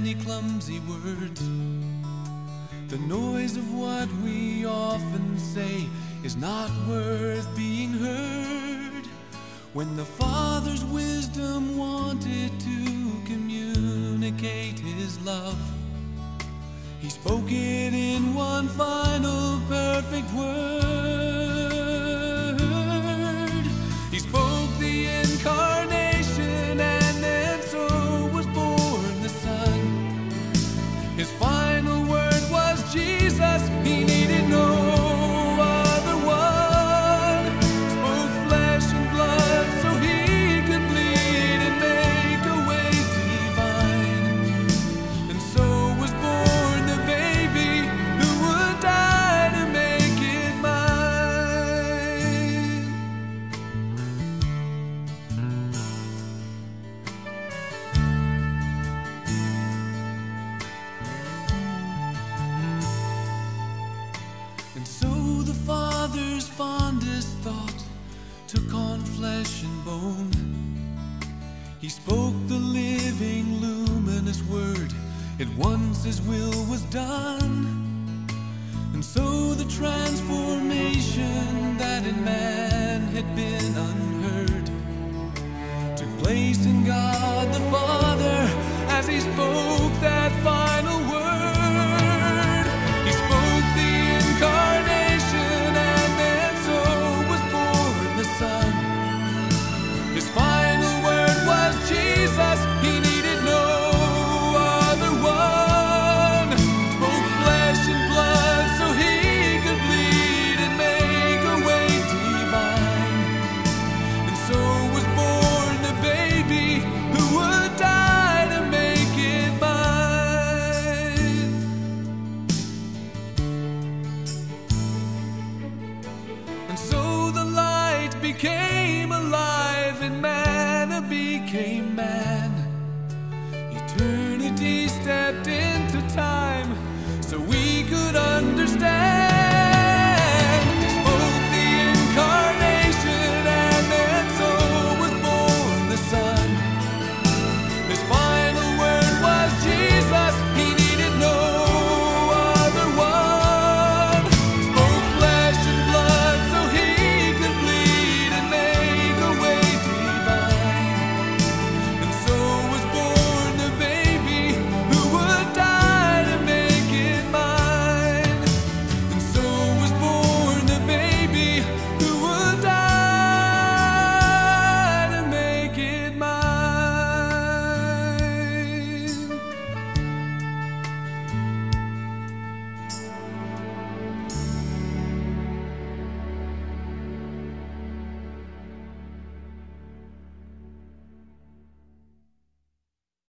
many clumsy words. The noise of what we often say is not worth being heard. When the Father's wisdom wanted to communicate His love, He spoke it in one final perfect word. He spoke the incarnation, and then so was born the Son. His final word was Jesus. He needed no other one. Spoke flesh and blood so He could bleed and make a way divine. And so was born the baby who would die to make it mine. And so the Father's fondest thought took on flesh and bone. He spoke the living, luminous word. At once His will was done. And so the transformation that in man had been unheard took place in God the Father as He spoke that